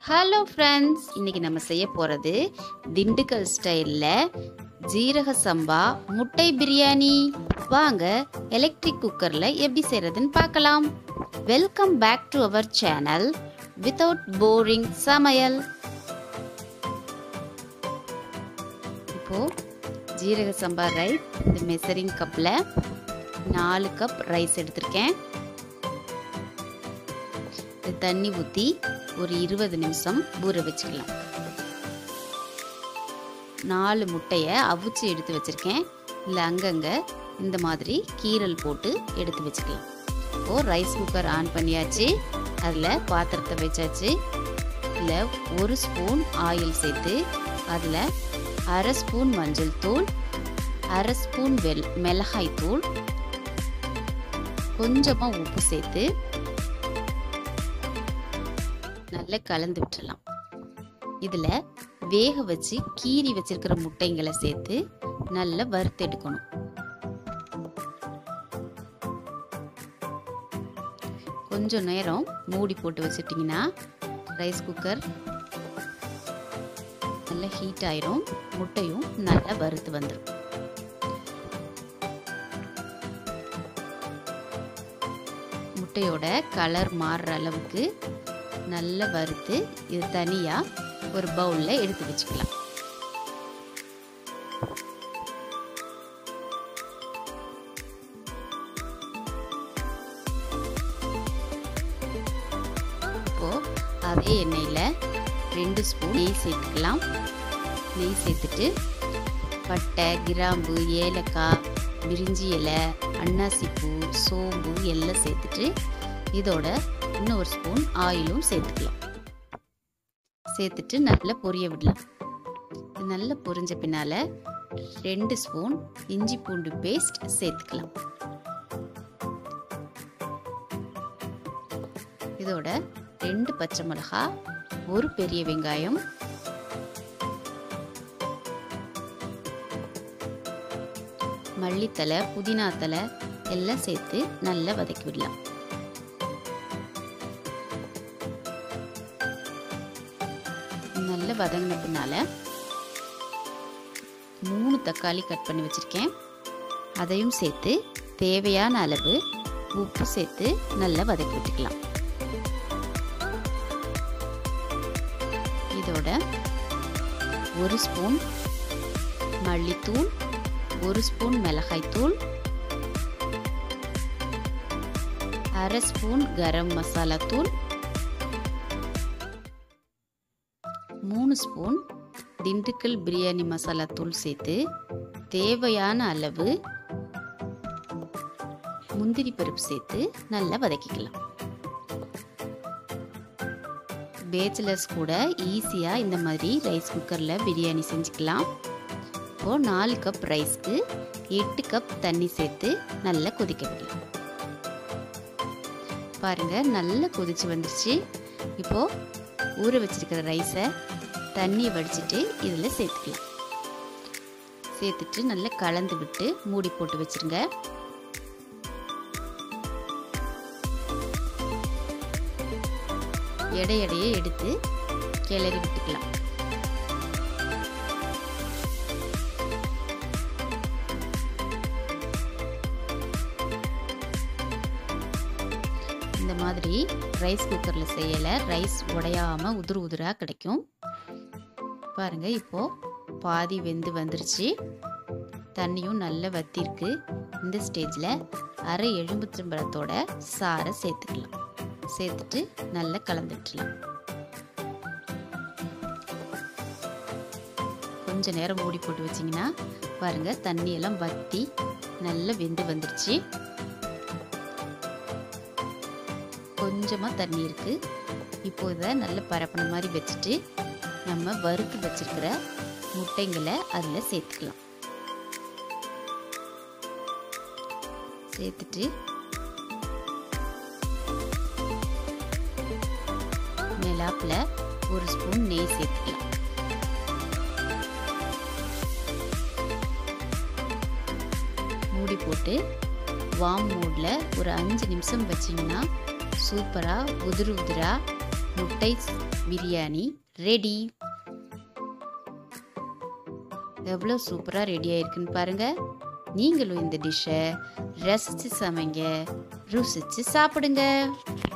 Hello friends, இன்னைக்கு நம்ம செய்ய போகிறது திண்டுக்கல் ஸ்டைலில் ஜீரக சம்பா முட்டை பிரியாணி. வாங்க எலக்ட்ரிக் குக்கரில் எப்படி செய்கிறதுன்னு பார்க்கலாம். Welcome back to our channel without boring சமையல். இப்போது ஜீரக சம்பா ரைஸ் இந்த மெசரிங் கப்பில் 4 கப் ரைஸ் எடுத்திருக்கேன். தண்ணி ஊற்றி ஒரு 20 நிமிஷம் ஊற வச்சுக்கலாம். 4 முட்டையை அவிச்சு எடுத்து வச்சுருக்கேன். இல்லை அங்கங்கே இந்த மாதிரி கீரல் போட்டு எடுத்து வச்சுக்கலாம். இப்போது ரைஸ் குக்கர் ஆன் பண்ணியாச்சு. அதில் பாத்திரத்தை வச்சாச்சு. இதில் 1 ஸ்பூன் ஆயில் சேர்த்து அதில் 1/2 ஸ்பூன் மஞ்சள் தூள், 1/2 ஸ்பூன் மிளகாய் தூள், கொஞ்சமாக உப்பு சேர்த்து நல்லா கலந்து விட்டுறலாம். இதில் வேக வச்சு கீறி வச்சிருக்கிற முட்டைங்களை சேர்த்து நல்லா வறுத்து எடுக்கணும். கொஞ்சம் நேரம் மூடி போட்டு வச்சிட்டிங்கன்னா ரைஸ் குக்கர் நல்லா ஹீட் ஆயிரும். முட்டையும் நல்லா வறுத்து வந்துடும். முட்டையோட கலர் மாறுற அளவுக்கு நல்லா வறுத்து இது தனியாக ஒரு பவுலில் எடுத்து வச்சுக்கலாம். இப்போது அதே எண்ணெயில் 2 ஸ்பூன் நெய் சேர்த்துக்கலாம். நெய் சேர்த்துட்டு பட்டை, கிராம்பு, ஏலக்காய், பிரிஞ்சி இலை, அன்னாசிப்பூ, சோம்பு எல்லாம் சேர்த்துட்டு இதோட இன்னும் 1 ஸ்பூன் ஆயிலும் சேர்த்துக்கலாம். சேர்த்துட்டு நல்லா பொரிய விடலாம். நல்லா பொரிஞ்ச பின்னால் 2 ஸ்பூன் இஞ்சி பூண்டு பேஸ்ட் சேர்த்துக்கலாம். இதோட 2 பச்சை மிளகாய், 1 பெரிய வெங்காயம், மல்லித்தலை, புதினா தலை எல்லாம் சேர்த்து நல்லா வதக்கி விடலாம். நல்லா வதங்கின பின்னால 3 தக்காளி கட் பண்ணி வச்சிருக்கேன். அதையும் சேர்த்து தேவையான அளவு உப்பு சேர்த்து நல்லா வதக்கி விட்டுக்கலாம். இதோட 1 ஸ்பூன் மல்லித்தூள், 1 ஸ்பூன் மிளகாய் தூள், 1/2 ஸ்பூன் கரம் மசாலா தூள், 3 ஸ்பூன் திண்டுக்கல் பிரியாணி மசாலா தூள் சேர்த்து தேவையான அளவு முந்திரி பருப்பு சேர்த்து நல்லா வதக்கிக்கலாம். பேச்சுலர்ஸ் கூட ஈஸியாக இந்த மாதிரி ரைஸ் குக்கரில் பிரியாணி செஞ்சுக்கலாம். இப்போது 4 கப் ரைஸ்க்கு 8 கப் தண்ணி சேர்த்து நல்லா கொதிக்க விடலாம். பாருங்கள், நல்லா கொதிச்சு வந்துருச்சு. இப்போது ஊற வச்சிருக்கிற ரைஸை தண்ணியை வடிச்சிட்டு இதில் சேர்த்துக்கலாம். சேர்த்துட்டு நல்லா கலந்து விட்டு மூடி போட்டு வச்சிருங்க. எடையே எடுத்து கிளறி விட்டுக்கலாம். இந்த மாதிரி ரைஸ் குக்கரில் செய்யலை ரைஸ் உடையாமல் உதிராக கிடைக்கும். பாருங்க, இப்போது பாதி வெந்து வந்துருச்சு. தண்ணியும் நல்லா வத்திருக்கு. இந்த ஸ்டேஜில் 1/2 எலுமிச்சம்பழத்தோட சாறை சேர்த்துக்கலாம். சேர்த்துட்டு நல்லா கலந்துட்டுலாம். கொஞ்ச நேரம் மூடி போட்டு வச்சிங்கன்னா பாருங்கள், தண்ணியெல்லாம் வற்றி நல்லா வெந்து வந்துருச்சு. கொஞ்சமாக தண்ணி இருக்குது. இப்போ இதை நல்ல பரப்பின மாதிரி வச்சுட்டு நம்ம வறுத்து வச்சிருக்கிற முட்டைங்களை அதில் சேர்த்துக்கலாம். சேர்த்துட்டு மேலாப்பில் 1 ஸ்பூன் நெய் சேர்த்துக்கலாம். மூடி போட்டு வார்ம் மோடில் ஒரு 5 நிமிஷம் வச்சிங்கன்னா சூப்பராக உதிரா முட்டை பிரியாணி ரெடி. எவ்வளோ சூப்பராக ரெடி ஆயிருக்குன்னு பாருங்க. நீங்களும் இந்த டிஷ்ஷை ரசித்து சமைங்க, ருசித்து சாப்பிடுங்க.